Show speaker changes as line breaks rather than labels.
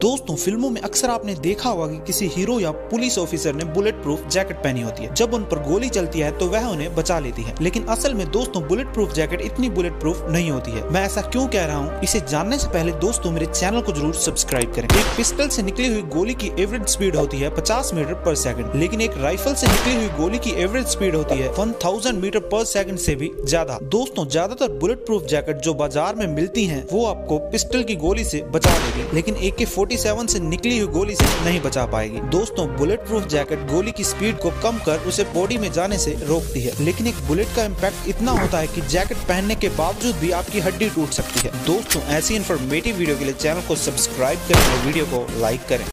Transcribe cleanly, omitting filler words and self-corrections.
दोस्तों फिल्मों में अक्सर आपने देखा होगा कि किसी हीरो या पुलिस ऑफिसर ने बुलेट प्रूफ जैकेट पहनी होती है। जब उन पर गोली चलती है तो वह उन्हें बचा लेती है, लेकिन असल में दोस्तों बुलेट प्रूफ जैकेट इतनी बुलेट प्रूफ नहीं होती है। मैं ऐसा क्यों कह रहा हूँ, इसे जानने से पहले दोस्तों मेरे चैनल को जरूर सब्सक्राइब करें। एक पिस्टल से निकली हुई गोली की एवरेज स्पीड होती है 50 मीटर पर सेकंड, लेकिन एक राइफल से निकली हुई गोली की एवरेज स्पीड होती है 1000 मीटर पर सेकंड से भी ज्यादा। दोस्तों ज्यादातर बुलेट प्रूफ जैकेट जो बाजार में मिलती हैं वो आपको पिस्टल की गोली से बचा लेगी, लेकिन AK-47 से निकली हुई गोली से नहीं बचा पाएगी। दोस्तों बुलेट प्रूफ जैकेट गोली की स्पीड को कम कर उसे बॉडी में जाने से रोकती है, लेकिन एक बुलेट का इम्पैक्ट इतना होता है कि जैकेट पहनने के बावजूद भी आपकी हड्डी टूट सकती है। दोस्तों ऐसी इन्फॉर्मेटिव वीडियो के लिए चैनल को सब्सक्राइब करें और वीडियो को लाइक करें।